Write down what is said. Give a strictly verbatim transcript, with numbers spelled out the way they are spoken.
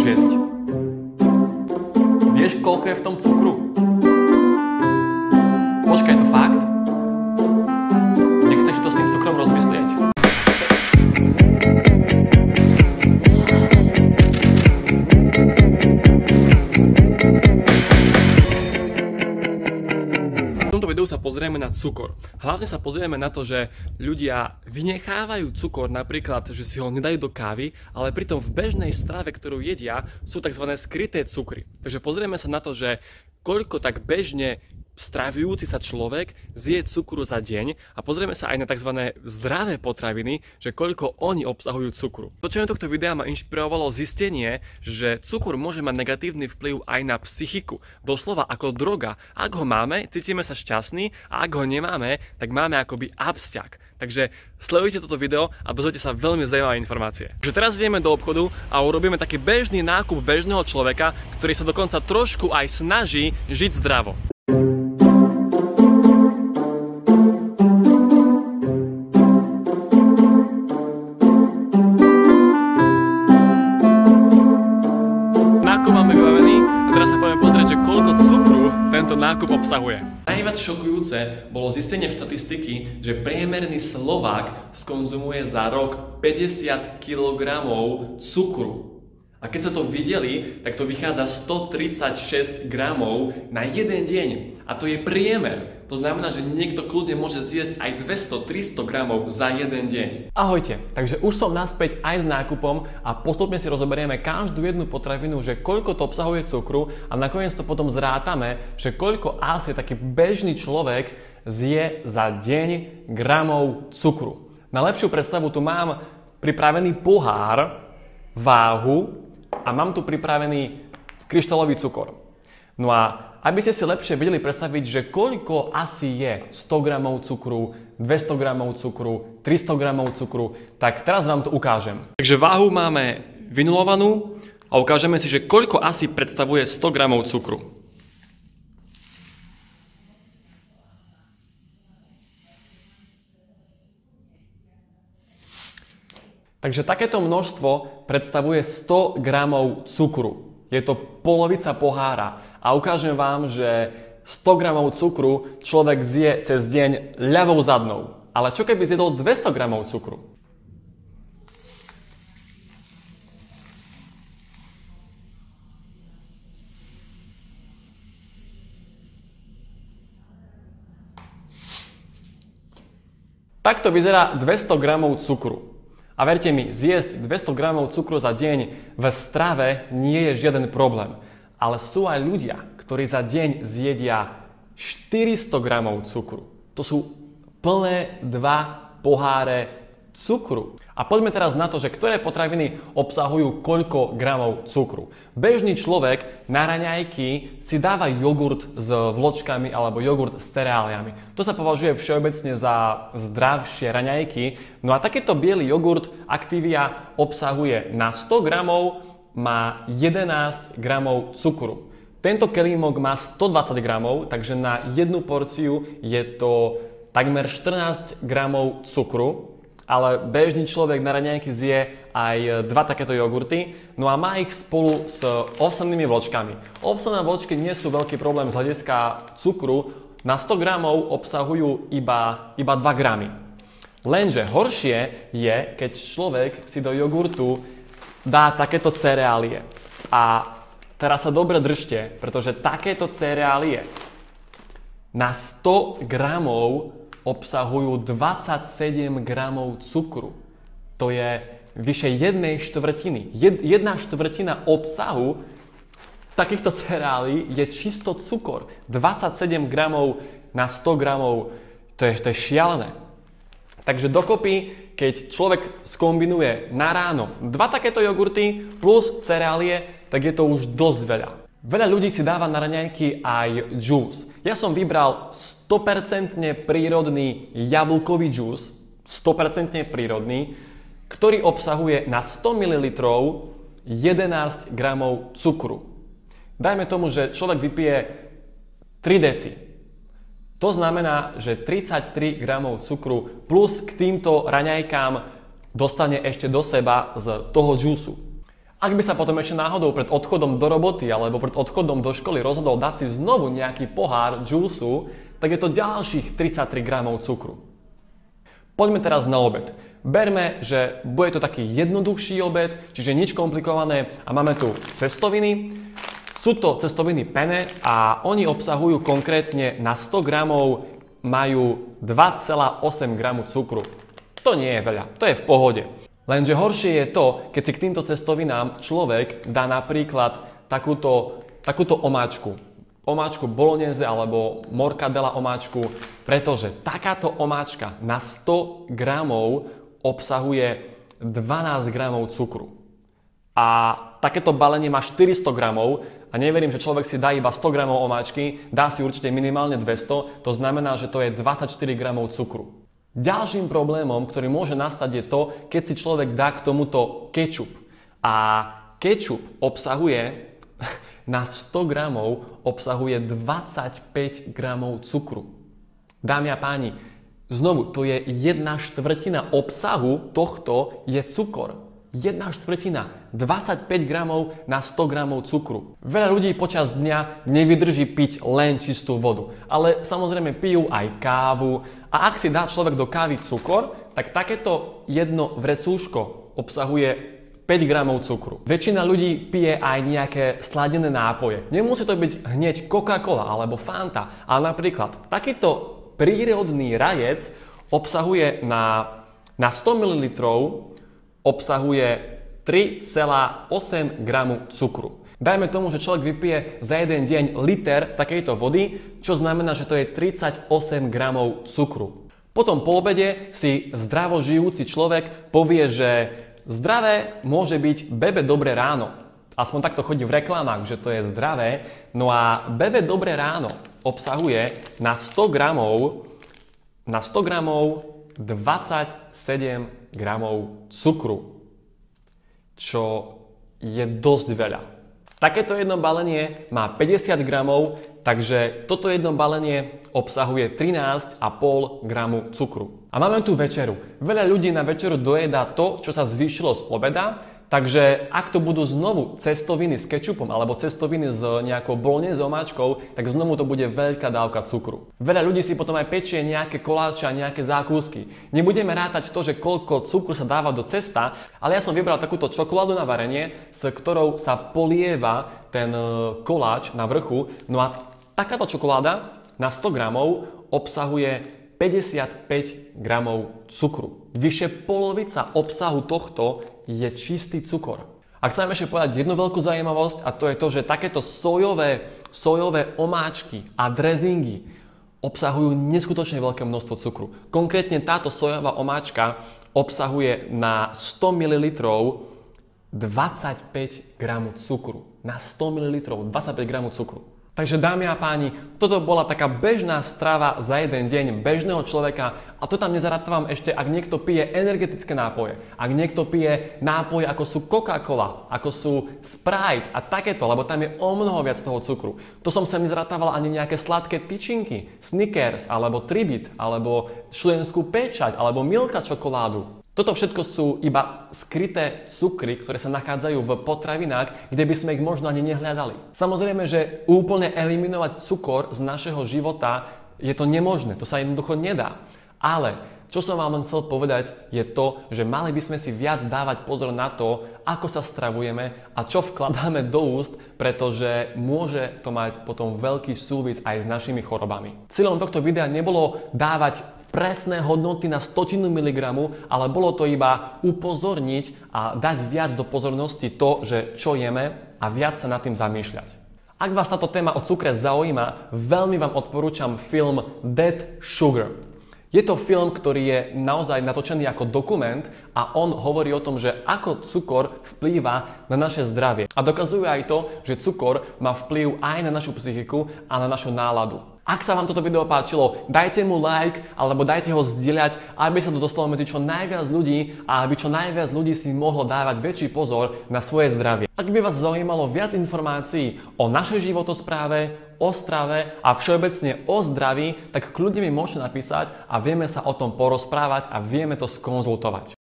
šesť. Vieš, koľko je v tom cukru? Počkaj, je to fakt? Nechceš to s tým cukrom rozmyslieť? V tomto videu sa pozrieme na cukor. Hlavne sa pozrieme na to, že ľudia vynechávajú cukor, napríklad, že si ho nedajú do kávy, ale pritom v bežnej strave, ktorú jedia, sú tzv. Skryté cukry. Takže pozrieme sa na to, že koľko tak bežne stravujúci sa človek zje cukru za deň a pozrieme sa aj na tzv. Zdravé potraviny, že koľko oni obsahujú cukru. Točenie tohto videa ma inšpirovalo zistenie, že cukor môže mať negatívny vplyv aj na psychiku. Doslova ako droga. Ak ho máme, cítime sa šťastní a ak ho nemáme, tak máme akoby absťak. Takže sledujte toto video a dozviete sa veľmi zaujímavé informácie. Takže teraz ideme do obchodu a urobíme taký bežný nákup bežného človeka, ktorý sa dokonca trošku aj snaží žiť zdravo. Nákup obsahuje. Najviac šokujúce bolo zistenie štatistiky, že priemerný Slovák skonzumuje za rok päťdesiat kilogramov cukru. A keď sa to videli, tak to vychádza stotridsaťšesť gramov na jeden deň. A to je priemer. To znamená, že niekto kľudne môže zjesť aj dvesto tristo gramov za jeden deň. Ahojte, takže už som naspäť aj s nákupom a postupne si rozoberieme každú jednu potravinu, že koľko to obsahuje cukru a nakoniec to potom zrátame, že koľko asi taký bežný človek zje za deň gramov cukru. Na lepšiu predstavu tu mám pripravený pohár, váhu a mám tu pripravený kryštálový cukor. No a aby ste si lepšie vedeli predstaviť, že koľko asi je sto gramov cukru, dvesto gramov cukru, tristo gramov cukru, tak teraz vám to ukážem. Takže váhu máme vynulovanú a ukážeme si, že koľko asi predstavuje sto gramov cukru. Takže takéto množstvo predstavuje sto gramov cukru. Je to polovica pohára. A ukážem vám, že sto gramov cukru človek zje cez deň ľavou zadnou. Ale čo keby zjedol dvesto gramov cukru? Takto vyzerá dvesto gramov cukru. A verte mi, zjesť dvesto gramov cukru za deň v strave nie je žiaden problém. Ale sú aj ľudia, ktorí za deň zjedia štyristo gramov cukru. To sú plné dva poháre cukru. A poďme teraz na to, že ktoré potraviny obsahujú koľko gramov cukru. Bežný človek na raňajky si dáva jogurt s vločkami alebo jogurt s cereáliami. To sa považuje všeobecne za zdravšie raňajky. No a takéto biely jogurt Activia obsahuje na sto gramov má jedenásť gramov cukru. Tento kelímok má stodvadsať gramov, takže na jednu porciu je to takmer štrnásť gramov cukru, ale bežný človek na raňajky zje aj dva takéto jogurty, no a má ich spolu s ovsnanými vločkami. Ovsnané vločky nie sú veľký problém z hľadiska cukru, na sto gramov obsahujú iba, iba dva gramy. Lenže horšie je, keď človek si do jogurtu dá takéto cereálie. A teraz sa dobre držte, pretože takéto cereálie na sto gramov obsahujú dvadsaťsedem gramov cukru. To je vyše jednej štvrtiny. Jedna štvrtina obsahu takýchto cereálií je čisto cukor. dvadsaťsedem gramov na sto gramov, to je, to je šialené. Takže dokopy, keď človek skombinuje na ráno dva takéto jogurty plus cereálie, tak je to už dosť veľa. Veľa ľudí si dáva na raňajky aj džús. Ja som vybral sto percent prírodný jablkový džús, sto percent prírodný, ktorý obsahuje na sto mililitrov jedenásť gramov cukru. Dajme tomu, že človek vypije tri deci. To znamená, že tridsaťtri gramov cukru plus k týmto raňajkám dostane ešte do seba z toho džúsu. Ak by sa potom ešte náhodou pred odchodom do roboty alebo pred odchodom do školy rozhodol dať si znovu nejaký pohár džúsu, tak je to ďalších tridsaťtri gramov cukru. Poďme teraz na obed. Berme, že bude to taký jednoduchší obed, čiže nič komplikované a máme tu cestoviny. Sú to cestoviny penne a oni obsahujú konkrétne na sto gramov majú dva celé osem gramu cukru. To nie je veľa, to je v pohode. Lenže horšie je to, keď si k týmto cestovinám človek dá napríklad takúto, takúto omáčku. Omáčku bolognese alebo mortadella omáčku, pretože takáto omáčka na sto gramov obsahuje dvanásť gramov cukru. A takéto balenie má štyristo gramov a neverím, že človek si dá iba sto gramov omáčky, dá si určite minimálne dvesto, to znamená, že to je dvadsaťštyri gramov cukru. Ďalším problémom, ktorý môže nastať, je to, keď si človek dá k tomuto kečup. A kečup obsahuje, na sto gramov obsahuje dvadsaťpäť gramov cukru. Dámy a páni, znovu, to je jedna štvrtina obsahu tohto je cukor. Jedna štvrtina, dvadsaťpäť gramov na sto gramov cukru. Veľa ľudí počas dňa nevydrží piť len čistú vodu, ale samozrejme pijú aj kávu a ak si dá človek do kávy cukor, tak takéto jedno vrecúško obsahuje päť gramov cukru. Väčšina ľudí pije aj nejaké sladené nápoje. Nemusí to byť hneď Coca-Cola alebo Fanta, ale napríklad takýto prírodný rajec obsahuje na, na sto mililitrov obsahuje tri celé osem gramu cukru. Dajme tomu, že človek vypije za jeden deň liter takejto vody, čo znamená, že to je tridsaťosem gramov cukru. Potom po obede si zdravo žijúci človek povie, že zdravé môže byť bebe dobré ráno. Aspoň takto chodí v reklamách, že to je zdravé. No a bebe dobré ráno obsahuje na sto gramov, na sto gramov dvadsaťsedem gramov cukru, čo je dosť veľa. Takéto jedno balenie má päťdesiat gramov, takže toto jedno balenie obsahuje trinásť celá päť gramu cukru. A máme tu večeru. Veľa ľudí na večeru dojedá to, čo sa zvýšilo z obeda, takže ak to budú znovu cestoviny s kečupom alebo cestoviny s nejakou bolognese omáčkou, tak znovu to bude veľká dávka cukru. Veľa ľudí si potom aj pečie nejaké koláče a nejaké zákusky. Nebudeme rátať to, že koľko cukru sa dáva do cesta, ale ja som vybral takúto čokoládu na varenie, s ktorou sa polieva ten koláč na vrchu. No a takáto čokoláda na sto gramov obsahuje päťdesiatpäť gramov cukru. Vyše polovica obsahu tohto je čistý cukor. A chcem ešte povedať jednu veľkú zaujímavosť a to je to, že takéto sojové, sojové omáčky a drezingy obsahujú neskutočne veľké množstvo cukru. Konkrétne táto sojová omáčka obsahuje na sto mililitrov dvadsaťpäť gramov cukru. Na sto mililitrov dvadsaťpäť gramov cukru. Takže dámy a páni, toto bola taká bežná strava za jeden deň bežného človeka a to tam nezaratávam ešte, ak niekto pije energetické nápoje, ak niekto pije nápoje ako sú Coca-Cola, ako sú Sprite a takéto, lebo tam je o mnoho viac toho cukru. To som sa nezarátával ani nejaké sladké tyčinky, Snickers, alebo Tribit, alebo šulenskú pečať, alebo Milka čokoládu. Toto všetko sú iba skryté cukry, ktoré sa nachádzajú v potravinách, kde by sme ich možno ani nehľadali. Samozrejme, že úplne eliminovať cukor z našeho života je to nemožné, to sa jednoducho nedá. Ale čo som vám len chcel povedať je to, že mali by sme si viac dávať pozor na to, ako sa stravujeme a čo vkladáme do úst, pretože môže to mať potom veľký súvis aj s našimi chorobami. Cieľom tohto videa nebolo dávať presné hodnoty na stotinu miligramu, ale bolo to iba upozorniť a dať viac do pozornosti to, že čo jeme a viac sa nad tým zamýšľať. Ak vás táto téma o cukre zaujíma, veľmi vám odporúčam film Dead Sugar. Je to film, ktorý je naozaj natočený ako dokument a on hovorí o tom, že ako cukor vplýva na naše zdravie. A dokazuje aj to, že cukor má vplyv aj na našu psychiku a na našu náladu. Ak sa vám toto video páčilo, dajte mu like alebo dajte ho zdieľať, aby sa to dostalo medzi čo najviac ľudí a aby čo najviac ľudí si mohlo dávať väčší pozor na svoje zdravie. Ak by vás zaujímalo viac informácií o našej životospráve, o strave a všeobecne o zdraví, tak kľudne mi môžete napísať a vieme sa o tom porozprávať a vieme to skonzultovať.